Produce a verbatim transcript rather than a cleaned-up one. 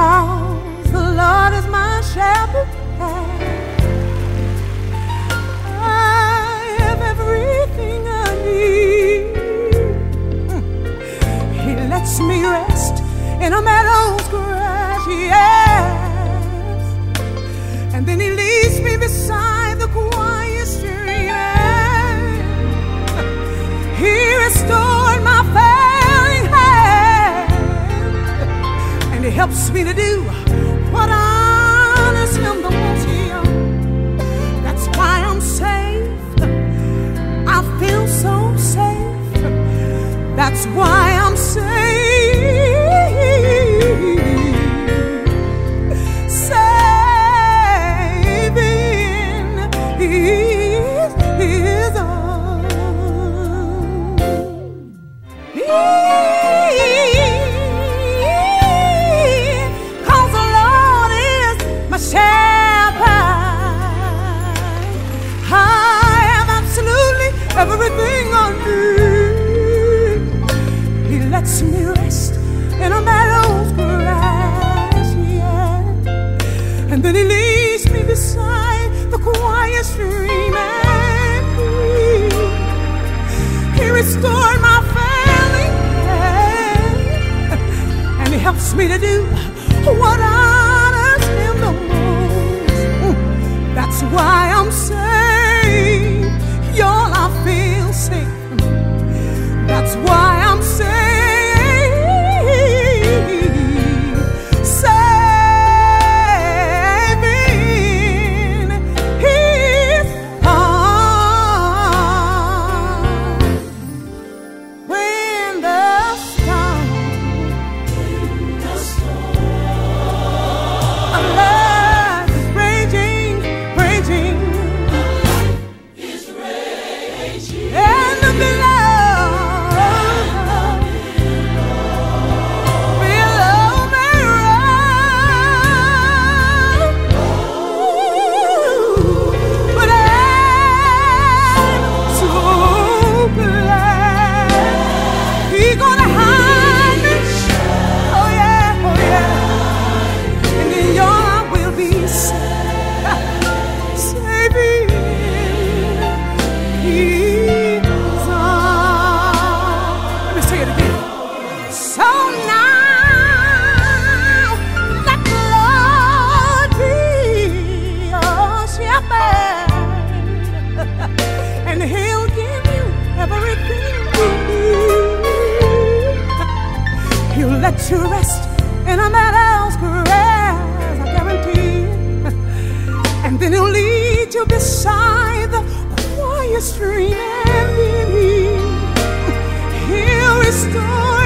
'cause the Lord is my shepherd. I have everything I need. He lets me rest in a meadow's grass, yes. And then he leads me beside the quiet stream. He restored my failing hand, and he helps me to do what honors him the most. That's why I'm safe. I feel so safe. That's why I'm safe. Everything I need. He lets me rest in a meadow's grass, yeah. And then he leads me beside the quiet stream, and he, he restored my failing hand, and he helps me to do what honors him the most. That's why I'm saved. Y'all, I feel safe. That's why I'm safe. Safe in his arms. When the storm, when the storm of love is raging, raging. And the billows below me run. But I'm so glad He's gonna hide me. Oh yeah, oh yeah. And in your arms will be safe, safe in His. So now, let the Lord be your shepherd, and He'll give you everything you need. He'll let you rest in a meadow's grass, I guarantee. And then He'll lead you beside the quiet stream, and He'll restore